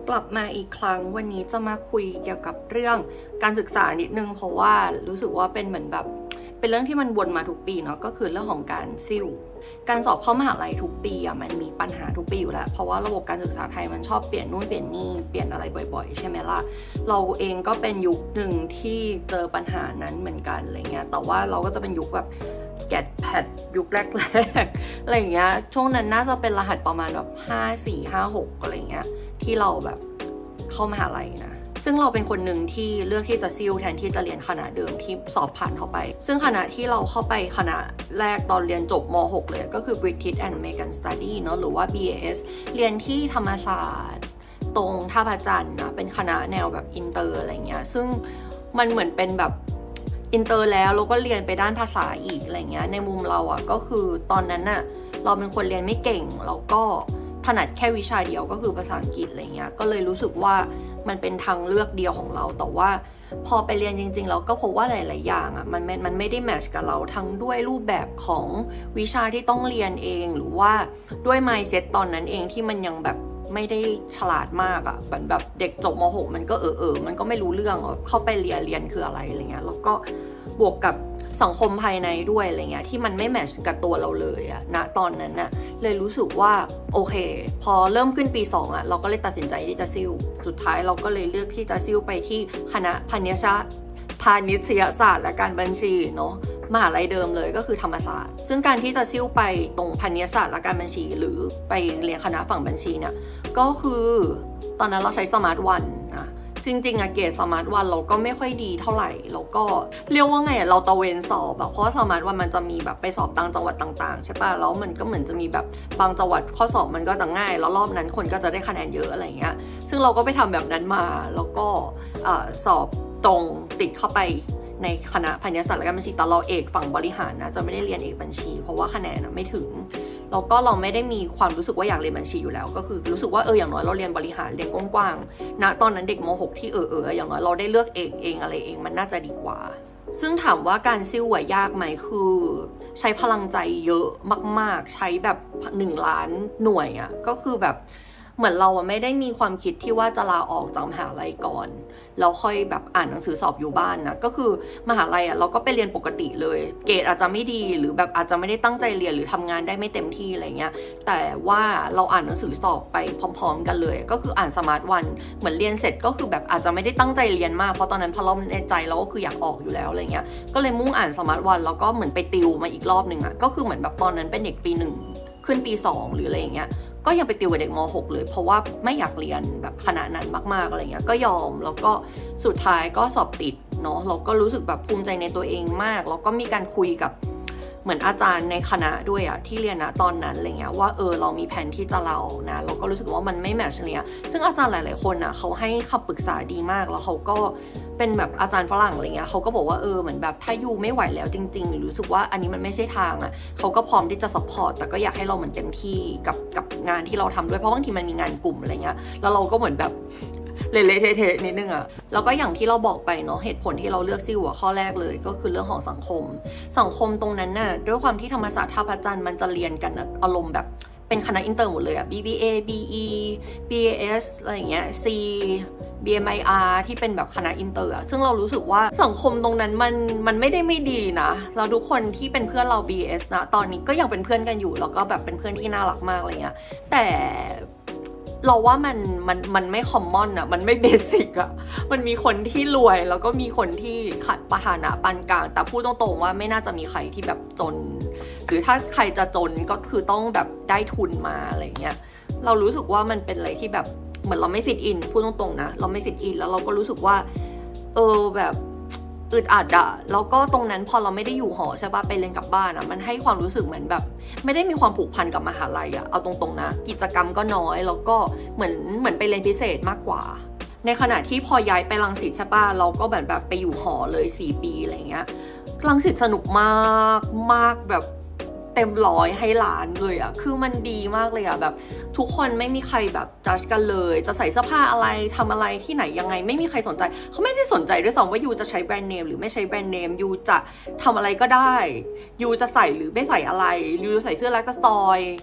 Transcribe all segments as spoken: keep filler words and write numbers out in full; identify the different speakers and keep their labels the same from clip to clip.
Speaker 1: กลับมาอีกครั้งวันนี้จะมาคุยเกี่ยวกับเรื่องการศึกษานิดนึงเพราะว่ารู้สึกว่าเป็นเหมือนแบบเป็นเรื่องที่มันวนมาทุกปีเนาะก็คือเรื่องของการซิ่วการสอบเข้ามหาลัยทุกปีอ่ะมันมีปัญหาทุกปีอยู่แล้วเพราะว่าระบบการศึกษาไทยมันชอบเปลี่ยนนู่นเปลี่ยนนี่เปลี่ยนอะไรบ่อยๆใช่ไหมล่ะเราเองก็เป็นยุคหนึ่งที่เจอปัญหานั้นเหมือนกันอะไรเงี้ยแต่ว่าเราก็จะเป็นยุคแบบแกดแพดยุคแรกๆอะไรเงี้ยช่วงนั้นน่าจะเป็นรหัสประมาณแบบห้า สี่ ห้า หกอะไรเงี้ยที่เราแบบเข้ามหาลัยนะซึ่งเราเป็นคนหนึ่งที่เลือกที่จะซิ่วแทนที่จะเรียนคณะเดิมที่สอบผ่านเข้าไปซึ่งคณะที่เราเข้าไปคณะแรกตอนเรียนจบม หกเลยก็คือ British and American Study เนาะหรือว่า บี เอ เอส เรียนที่ธรรมศาสตร์ตรงท่าพระจันทร์นะเป็นคณะแนวแบบอินเตอร์อะไรเงี้ยซึ่งมันเหมือนเป็นแบบอินเตอร์แล้วเราก็เรียนไปด้านภาษาอีกอะไรเงี้ยในมุมเราอ่ะก็คือตอนนั้นน่ะเราเป็นคนเรียนไม่เก่งแล้วก็ถนัดแค่วิชาเดียวก็คือภาษาอังกฤษอะไรเงี้ยก็เลยรู้สึกว่ามันเป็นทางเลือกเดียวของเราแต่ว่าพอไปเรียนจริงๆเราก็พบว่าหลายๆอย่างอ่ะมันมันไม่ได้แมทช์กับเราทั้งด้วยรูปแบบของวิชาที่ต้องเรียนเองหรือว่าด้วย mindset ตอนนั้นเองที่มันยังแบบไม่ได้ฉลาดมากอ่ะแบบแบบเด็กจบม หกมันก็เออเออมันก็ไม่รู้เรื่องเข้าไปเรียนเรียนคืออะไรอะไรเงี้ยแล้วก็บวกกับสังคมภายในด้วยอะไรเงี้ยที่มันไม่แมทช์กับตัวเราเลยอะณตอนนั้นน่ะเลยรู้สึกว่าโอเคพอเริ่มขึ้นปีสองอะเราก็เลยตัดสินใจที่จะซิ่วสุดท้ายเราก็เลยเลือกที่จะซิ่วไปที่คณะพาณิชยพาณิชยศาสตร์และการบัญชีเนาะมหาลัยเดิมเลยก็คือธรรมศาสตร์ซึ่งการที่จะซิ่วไปตรงพาณิชยศาสตร์และการบัญชีหรือไปเรียนคณะฝั่งบัญชีเนี่ยก็คือตอนนั้นเราใช้สมาร์ทวันนะจริงๆอะเกรดสมาร์ทวันเราก็ไม่ค่อยดีเท่าไหร่แล้วก็เรียกว่าไงเราตะเวนสอบแบบเพราะว่าสมาร์ทวันมันจะมีแบบไปสอบต่างจังหวัดต่างๆใช่ป่ะแล้วมันก็เหมือนจะมีแบบบางจังหวัดข้อสอบมันก็จะง่ายแล้วรอบนั้นคนก็จะได้คะแนนเยอะอะไรเงี้ยซึ่งเราก็ไปทำแบบนั้นมาแล้วก็สอบตรงติดเข้าไปในคณะพาณิชยศาสตร์และการบัญชีแต่เราเอกฝั่งบริหารนะจะไม่ได้เรียนเอกบัญชีเพราะว่าคะแนนไม่ถึงแล้วก็เราไม่ได้มีความรู้สึกว่าอยากเรียนบัญชีอยู่แล้วก็คือรู้สึกว่าเอออย่างน้อยเราเรียนบริหารเรียนกว้างๆณตอนนั้นเด็กม หกที่เออเอออย่างน้อยเราได้เลือกเอกเองอะไรเองมันน่าจะดีกว่าซึ่งถามว่าการซิ่วอยากไหมคือใช้พลังใจเยอะมากๆใช้แบบหนึ่งล้านหน่วยอ่ะก็คือแบบเหมือนเราไม่ได้มีความคิดที่ว่าจะลาออกจากมหาลัยก่อนแล้วค่อยแบบอ่านหนังสือสอบอยู่บ้านนะก็คือมหาลัยอ่ะเราก็ไปเรียนปกติเลยเกรดอาจจะไม่ดีหรือแบบอาจจะไม่ได้ตั้งใจเรียนหรือทำงานได้ไม่เต็มที่อะไรเงี้ยแต่ว่าเราอ่านหนังสือสอบไปพร้อมๆกันเลยก็คืออ่านสมาร์ทวันเหมือนเรียนเสร็จก็คือแบบอาจจะไม่ได้ตั้งใจเรียนมากเพราะตอนนั้นพอเราในใจเราก็คืออยากออกอยู่แล้วอะไรเงี้ยก็เลยมุ่งอ่านสมาร์ทวันแล้วก็เหมือนไปติวมาอีกรอบนึงอ่ะก็คือเหมือนแบบตอนนั้นเป็นเด็กปีหนึ่งขึ้นปีสองหรืออะไรอย่างเงี้ยก็ยังไปติวกับเด็กม หกเลยเพราะว่าไม่อยากเรียนแบบขนาดนั้นมากๆอะไรเงี้ยก็ยอมแล้วก็สุดท้ายก็สอบติดเนาะเราก็รู้สึกแบบภูมิใจในตัวเองมากแล้วก็มีการคุยกับเหมือนอาจารย์ในคณะด้วยอะที่เรียนนะตอนนั้นอะไรเงี้ยว่าเออเรามีแผนที่จะลาออกนะเราก็รู้สึกว่ามันไม่แมทช์เลยซึ่งอาจารย์หลายๆคนอะเขาให้คำปรึกษาดีมากแล้วเขาก็เป็นแบบอาจารย์ฝรั่งอะไรเงี้ยเขาก็บอกว่าเออเหมือนแบบถ้ายูไม่ไหวแล้วจริงๆรู้สึกว่าอันนี้มันไม่ใช่ทางอะเขาก็พร้อมที่จะซัพพอร์ตแต่ก็อยากให้เราเหมือนเต็มที่กับกับงานที่เราทำด้วยเพราะบางทีมันมีงานกลุ่มอะไรเงี้ยแล้วเราก็เหมือนแบบเละๆเทะๆนิดนึงอะแล้วก็อย่างที่เราบอกไปเนาะเหตุผลที่เราเลือกซิ่วข้อแรกเลยก็คือเรื่องของสังคมสังคมตรงนั้นน่ะด้วยความที่ธรรมศาสตร์ท่าพระจันทร์มันจะเรียนกันอารมณ์แบบเป็นคณะอินเตอร์หมดเลยอะ บี บี เอ บี อี บี เอ เอส อะไรอย่างเงี้ย C บี เอ็ม ไอ อาร์ ที่เป็นแบบคณะอินเตอร์ซึ่งเรารู้สึกว่าสังคมตรงนั้นมันมันไม่ได้ไม่ดีนะเราทุกคนที่เป็นเพื่อนเรา บี เอส นะตอนนี้ก็ยังเป็นเพื่อนกันอยู่แล้วก็แบบเป็นเพื่อนที่น่ารักมากอะไรเงี้ยแต่เราว่ามันมันมันไม่คอมมอนอะมันไม่เบสิกอะมันมีคนที่รวยแล้วก็มีคนที่ขัดประฐานะปานกลางแต่พูดตรงๆว่าไม่น่าจะมีใครที่แบบจนหรือถ้าใครจะจนก็คือต้องแบบได้ทุนมาอะไรเงี้ยเรารู้สึกว่ามันเป็นอะไรที่แบบเหมือนเราไม่ฟิตอินพูดตรงๆนะเราไม่ฟิตอินแล้วเราก็รู้สึกว่าเออแบบอึดอัดอะแล้วก็ตรงนั้นพอเราไม่ได้อยู่หอใช่ป่ะไปเรียนกลับบ้านอะมันให้ความรู้สึกเหมือนแบบไม่ได้มีความผูกพันกับมหาลัยอะเอาตรงๆนะกิจกรรมก็น้อยแล้วก็เหมือนเหมือนไปเรียนพิเศษมากกว่าในขณะที่พอย้ายไปรังสิตใช่ป่ะเราก็แบบแบบไปอยู่หอเลยสี่ปีอะไรเงี้ยรังสิตสนุกมากมากแบบเต็มร้อยให้ล้านเลยอะคือมันดีมากเลยอะแบบทุกคนไม่มีใครแบบจัดกันเลยจะใส่เสื้อผ้าอะไรทำอะไรที่ไหนยังไงไม่มีใครสนใจเขาไม่ได้สนใจด้วยซ้ำว่ายูจะใช้แบรนด์เนมหรือไม่ใช้แบรนด์เนมยูจะทำอะไรก็ได้ยูจะใส่หรือไม่ใส่อะไรยูจะใส่เสื้อลายตะซอย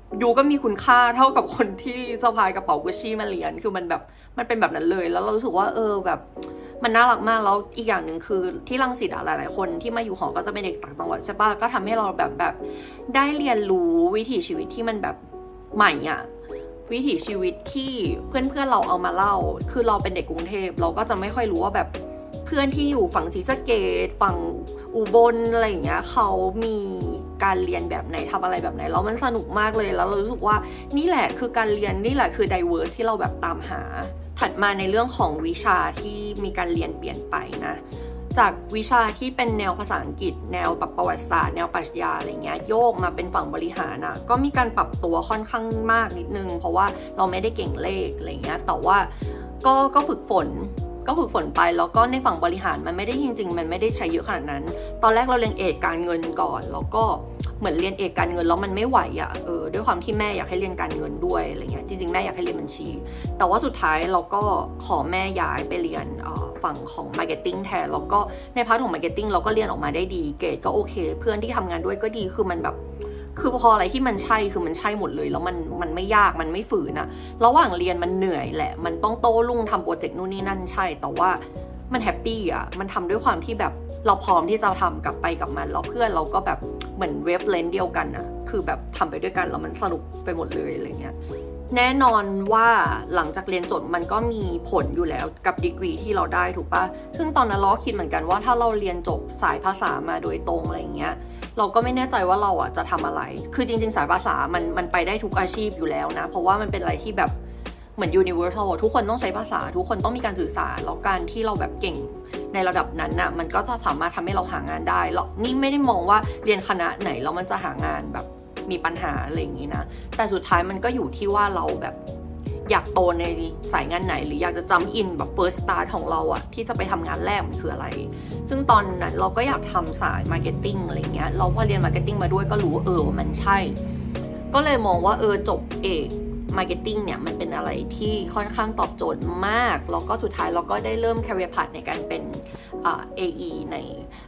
Speaker 1: ยูก็มีคุณค่าเท่ากับคนที่สะพายกระเป๋ากุชชี่มาเรียนคือมันแบบมันเป็นแบบนั้นเลยแล้วเรารู้สึกว่าเออแบบมันน่ารักมากแล้วอีกอย่างหนึ่งคือที่รังสิตอะหลายๆคนที่มาอยู่หอก็จะเป็นเด็กต่างจังหวัดใช่ปะก็ทำให้เราแบบแบบได้เรียนรู้วิถีชีวิตที่มันแบบใหม่อะวิถีชีวิตที่เพื่อนๆเราเอามาเล่าคือเราเป็นเด็กกรุงเทพเราก็จะไม่ค่อยรู้ว่าแบบเพื่อนที่อยู่ฝั่งศรีสะเกษฝั่งอุบลอะไรอย่างเงี้ยเขามีการเรียนแบบไหนทำอะไรแบบไหนแล้วมันสนุกมากเลยแล้วเรารู้สึกว่านี่แหละคือการเรียนนี่แหละคือ diverse ที่เราแบบตามหาถัดมาในเรื่องของวิชาที่มีการเรียนเปลี่ยนไปนะจากวิชาที่เป็นแนวภาษาอังกฤษแนวประวัติศาสตร์แนวปรัชญาอะไรเงี้ยโยกมาเป็นฝั่งบริหารนะก็มีการปรับตัวค่อนข้างมากนิดนึงเพราะว่าเราไม่ได้เก่งเลขอะไรเงี้ยแต่ว่าก็ก็ฝึกฝนก็ฝึกฝนไปแล้วก็ในฝั่งบริหารมันไม่ได้จริงๆมันไม่ได้ใช้เยอะขนาดนั้นตอนแรกเราเรียนเอกการเงินก่อนแล้วก็เหมือนเรียนเอกการเงินแล้วมันไม่ไหวอ่ะเออด้วยความที่แม่อยากให้เรียนการเงินด้วยอะไรเงี้ยจริงๆแม่อยากให้เรียนบัญชีแต่ว่าสุดท้ายเราก็ขอแม่ย้ายไปเรียนฝั่งของ marketing แทนแล้วก็ในพาร์ทของ marketing เราก็เรียนออกมาได้ดีเกรดก็โอเคเพื่อนที่ทำงานด้วยก็ดีคือมันแบบคือพออะไรที่มันใช่คือมันใช่หมดเลยแล้วมันมันไม่ยากมันไม่ฝืนอะระหว่างเรียนมันเหนื่อยแหละมันต้องโต้รุ่งทำโปรเจกต์นู่นนี่นั่นใช่แต่ว่ามันแฮปปี้อะมันทำด้วยความที่แบบเราพร้อมที่จะทำกลับไปกับมันแล้วเพื่อนเราก็แบบเหมือนเวฟเลนเดียวกันอะคือแบบทำไปด้วยกันแล้วมันสนุกไปหมดเลยอะไรเงี้ยแน่นอนว่าหลังจากเรียนจบมันก็มีผลอยู่แล้วกับดีกรีที่เราได้ถูกปะซึ่งตอนนั้นเราคิดเหมือนกันว่าถ้าเราเรียนจบสายภาษามาโดยตรงอะไรเงี้ยเราก็ไม่แน่ใจว่าเราอ่ะจะทำอะไรคือจริงๆสายภาษามันมันไปได้ทุกอาชีพอยู่แล้วนะเพราะว่ามันเป็นอะไรที่แบบเหมือน universal ทุกคนต้องใช้ภาษาทุกคนต้องมีการสื่อสารแล้วการที่เราแบบเก่งในระดับนั้นน่ะมันก็จะสามารถทำให้เราหางานได้หรอกนี่ไม่ได้มองว่าเรียนคณะไหนแล้วมันจะหางานแบบมีปัญหาอะไรอย่างนี้นะแต่สุดท้ายมันก็อยู่ที่ว่าเราแบบอยากโตในสายงานไหนหรืออยากจะจำอินแบบ first start ของเราอะที่จะไปทำงานแรกมันคืออะไรซึ่งตอนนั้นเราก็อยากทำสาย marketing อะไรเงี้ยเราพอเรียน marketing มาด้วยก็รู้เออมันใช่ก็เลยมองว่าเออจบเอก marketing เนี่ยมันเป็นอะไรที่ค่อนข้างตอบโจทย์มากแล้วก็สุดท้ายเราก็ได้เริ่ม career path ในการเป็น เอ อี ใน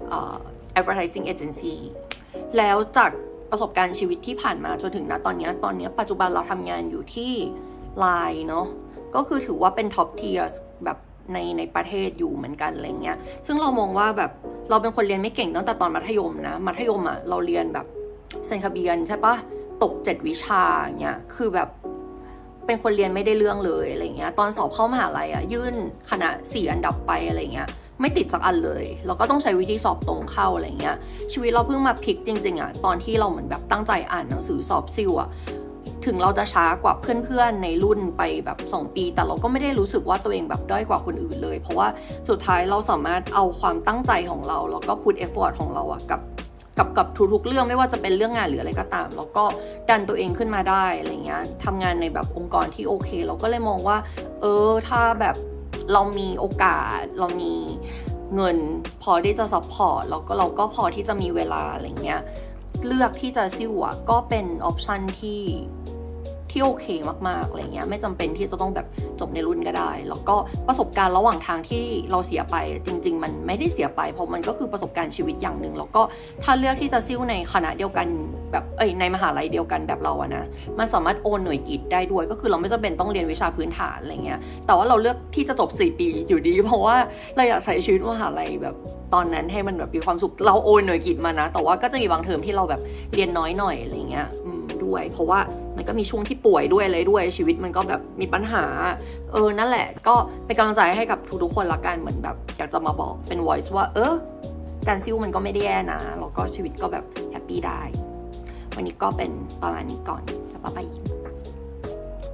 Speaker 1: advertising agency แล้วจากประสบการณ์ชีวิตที่ผ่านมาจนถึงณตอนนี้ตอนนี้ปัจจุบันเราทำงานอยู่ที่ไลน์เนาะก็คือถือว่าเป็นท็อปเทียร์แบบในในประเทศอยู่เหมือนกันอะไรเงี้ยซึ่งเรามองว่าแบบเราเป็นคนเรียนไม่เก่งตั้งแต่ตอนมัธยมนะมัธยมอะเราเรียนแบบเซนคาเบียนใช่ปะตกเจ็ดวิชาเงี้ยคือแบบเป็นคนเรียนไม่ได้เรื่องเลยอะไรเงี้ยตอนสอบเข้ามหาลัยอะยื่นคณะสี่อันดับไปอะไรเงี้ยไม่ติดสักอันเลยแล้วก็ต้องใช้วิธีสอบตรงเข้าอะไรเงี้ยชีวิตเราเพิ่งมาพลิกจริงๆอะตอนที่เราเหมือนแบบตั้งใจอ่านหนังสือสอบซิลอะถึงเราจะช้ากว่าเพื่อนๆในรุ่นไปแบบสองปีแต่เราก็ไม่ได้รู้สึกว่าตัวเองแบบด้อยกว่าคนอื่นเลยเพราะว่าสุดท้ายเราสามารถเอาความตั้งใจของเราแล้วก็พุทเอฟฟอร์ตของเราอะกับกับกับทุกๆเรื่องไม่ว่าจะเป็นเรื่องงานหรืออะไรก็ตามแล้วก็ดันตัวเองขึ้นมาได้อะไรเงี้ยทำงานในแบบองค์กรที่โอเคเราก็เลยมองว่าเออถ้าแบบเรามีโอกาสเรามีเงินพอที่จะซัพพอร์ตแล้วก็เราก็พอที่จะมีเวลาอะไรเงี้ยเลือกที่จะซิ่วอ่ะก็เป็นออปชันที่ที่โอเคมากๆอะไรเงี้ยไม่จำเป็นที่จะต้องแบบจบในรุ่นก็ได้แล้วก็ประสบการณ์ระหว่างทางที่เราเสียไปจริงๆมันไม่ได้เสียไปเพราะมันก็คือประสบการณ์ชีวิตอย่างหนึ่งแล้วก็ถ้าเลือกที่จะซิ่วในคณะเดียวกันแบบเอ้ยในมหาลัยเดียวกันแบบเราอะนะมันสามารถโอนหน่วยกิตได้ด้วยก็คือเราไม่จำเป็นต้องเรียนวิชาพื้นฐานอะไรเงี้ยแต่ว่าเราเลือกที่จะจบสี่ปีอยู่ดีเพราะว่าเราอยากใช้ชีวิตมหาลัยแบบตอนนั้นให้มันแบบมีความสุขเราโอนหน่วยกิตมานะแต่ว่าก็จะมีบางเทอมที่เราแบบเรียนน้อยหน่อยอะไรเงี้ยด้วยเพราะว่ามันก็มีช่วงที่ป่วยด้วยอะไรด้วยชีวิตมันก็แบบมีปัญหาเออนั่นแหละก็เป็นกำลังใจให้กับทุกๆคนละกันเหมือนแบบอยากจะมาบอกเป็น voice ว่าเออการซิ่วมันก็ไม่ได้แย่นะแล้วก็ชีวิตก็แบบแฮปปี้ได้วันนี้ก็เป็นประมาณนี้ก่อนแล้วบ๊ายบาย